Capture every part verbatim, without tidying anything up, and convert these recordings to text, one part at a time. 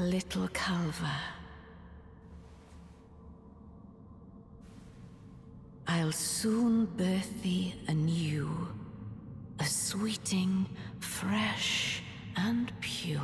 little Calva. I'll soon birth thee anew, a sweeting, fresh and pure.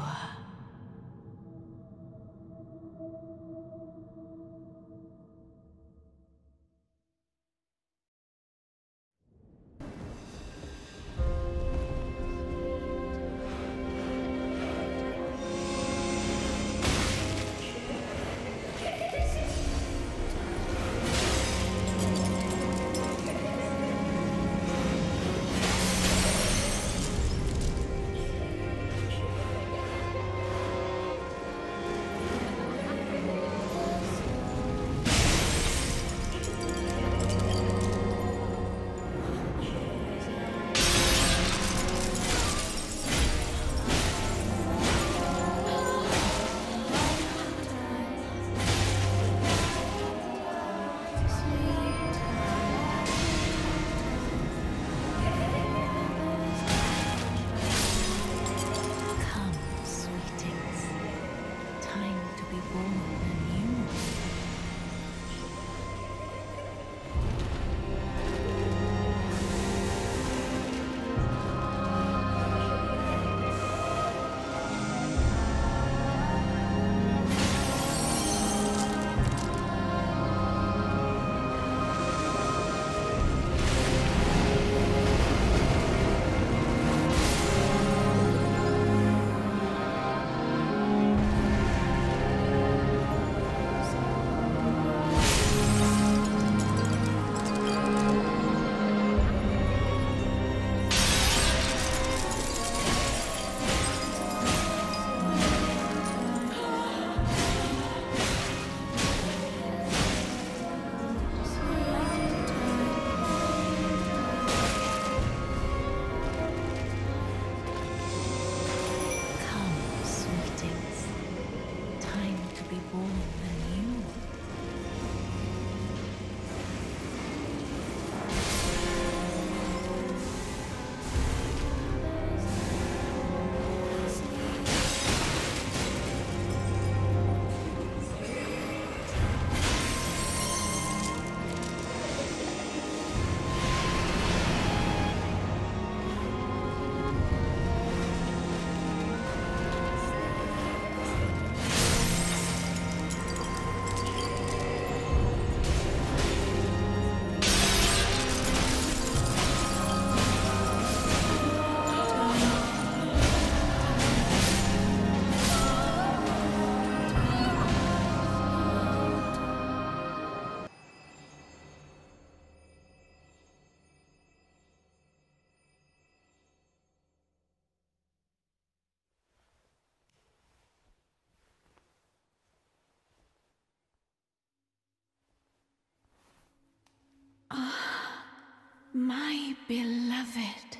My beloved,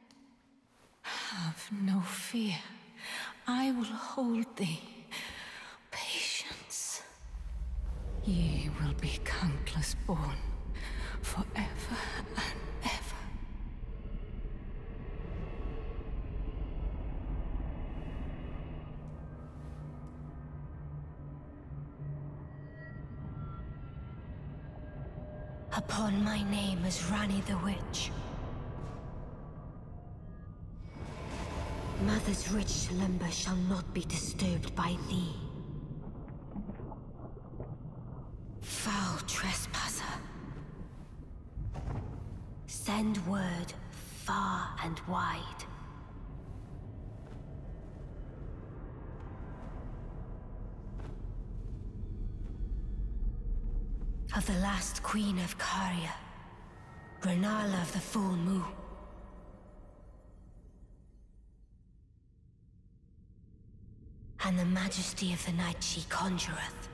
have no fear. I will hold thee. Patience. Ye will be countless born, forever and ever. Upon my name as Ranni the Witch. Mother's rich slumber shall not be disturbed by thee. Foul trespasser. Send word far and wide. Of the last queen of Caria, Rennala of the Full Moon. And the majesty of the night she conjureth.